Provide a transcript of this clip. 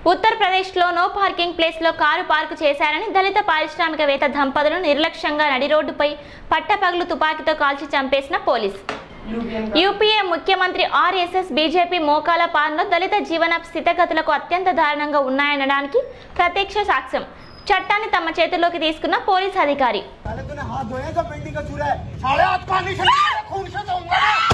ఉత్తరప్రదేశ్లో no parking ప్లేస్లో car park చేశారని దళిత పారిశ్రామికవేత్త దంపతులు నిర్లక్ష్యంగా నడి రోడ్డుపై పట్టపగలు తుపాకీతో కాల్చి చంపేసిన పోలీసు. యూపీఏ ముఖ్యమంత్రి ఆర్ఎస్ఎస్ బీజేపీ మోకాల పాలనలో దళిత జీవన స్థితిగతులకు అత్యంత దారుణంగా ఉన్నాయనడానికి ప్రత్యక్ష సాక్ష్యం. చట్టాన్ని తమ చేతుల్లోకి తీసుకున్న పోలీస్ అధికారి.